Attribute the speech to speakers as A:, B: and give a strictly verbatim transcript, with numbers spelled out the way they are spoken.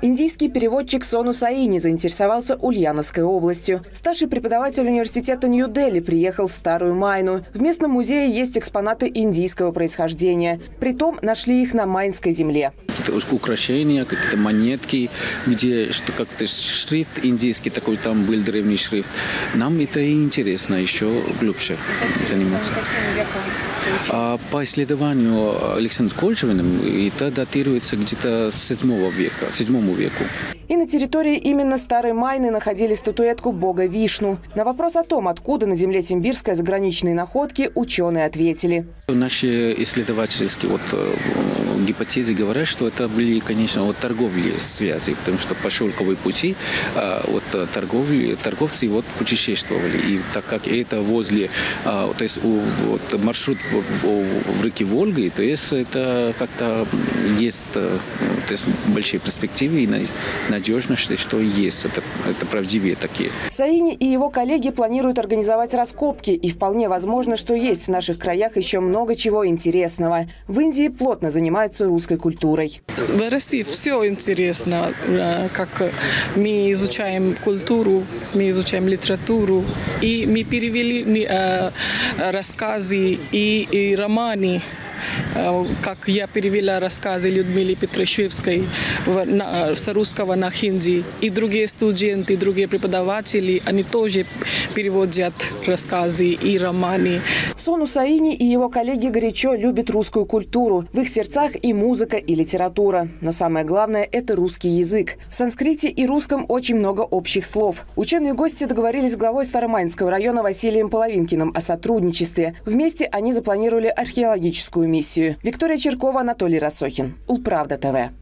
A: Индийский переводчик Сону Саини заинтересовался Ульяновской областью. Старший преподаватель университета Нью-Дели приехал в Старую Майну. В местном музее есть экспонаты индийского происхождения. Притом нашли их на майнской земле.
B: Какие-то украшения, какие-то монетки, где что как-то шрифт индийский такой, там был древний шрифт. Нам это и интересно еще глубже заниматься. А по исследованию Александром Кольшевиным это датируется где-то с седьмого века, седьмому веку.
A: И на территории именно Старой Майны находили статуэтку бога Вишну. На вопрос о том, откуда на земле симбирской заграничные находки, ученые ответили.
B: Наши исследовательские вот, гипотезы говорят, что это были, конечно, вот, торговые связи, потому что по шелковой пути вот, торговли, торговцы вот, путешествовали. И так как это возле, то есть вот, маршрут в, в реке Волги, то есть это как-то есть то есть, большие перспективы и надежность, что есть. Это, это правдивые такие.
A: Саини и его коллеги планируют организовать раскопки. И вполне возможно, что есть в наших краях еще много чего интересного. В Индии плотно занимаются русской культурой.
C: В России все интересно. Как мы изучаем культуру, мы изучаем литературу. И мы перевели рассказы и, и романы. Как я перевела рассказы Людмилы Петрашевской с русского на хинди. И другие студенты, другие преподаватели, они тоже переводят рассказы и романы.
A: Сону Саини и его коллеги горячо любят русскую культуру. В их сердцах и музыка, и литература. Но самое главное – это русский язык. В санскрите и русском очень много общих слов. Ученые гости договорились с главой Старомайнского района Василием Половинкиным о сотрудничестве. Вместе они запланировали археологическую миссию. Виктория Черкова, Анатолий Росохин. Улправда ТВ.